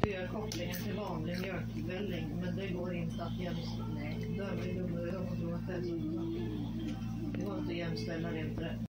gör kopplingen till vanlig mjölkvälling, men det går inte att jämställa. Nej, då är vi dumma. Det går inte att jämställa det.